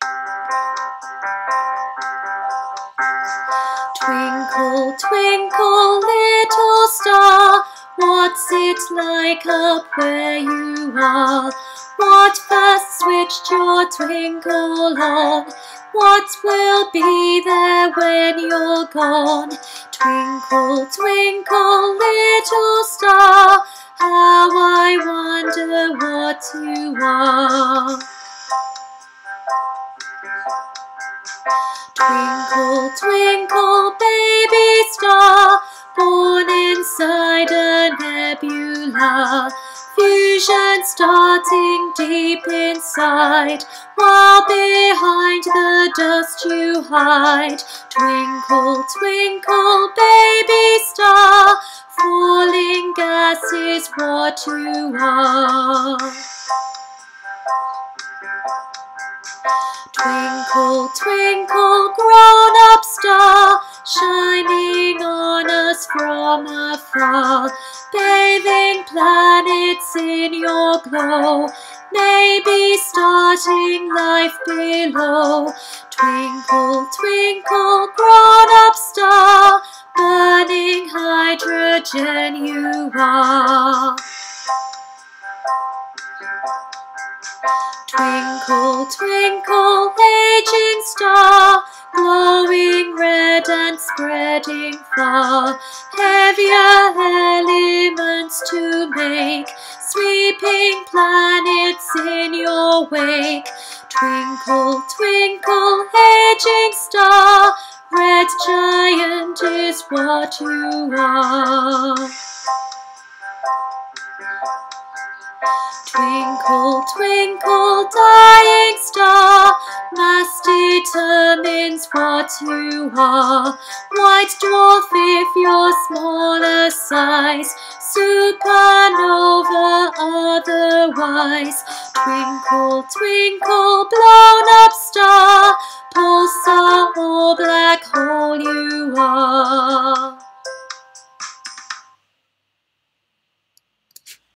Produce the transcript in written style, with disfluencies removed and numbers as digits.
Twinkle, twinkle, little star, what's it like up where you are? What first switched your twinkle on? What will be there when you're gone? Twinkle, twinkle, little star, how I wonder what you are. Twinkle, twinkle, baby star, born inside a nebula. Fusion starting deep inside, while behind the dust you hide. Twinkle, twinkle, baby star, falling gas is what you are. Twinkle, twinkle, grown-up star, shining on us from afar, bathing planets in your glow, maybe starting life below. Twinkle, twinkle, grown-up star, burning hydrogen you are. Twinkle, twinkle, aging star, glowing red and spreading far, heavier elements to make, sweeping planets in your wake. Twinkle, twinkle, aging star, red giant is what you are. Twinkle, twinkle, dying star, mass determines what you are. White dwarf if you're smaller size, supernova otherwise. Twinkle, twinkle, blown up star, pulsar or black hole you are.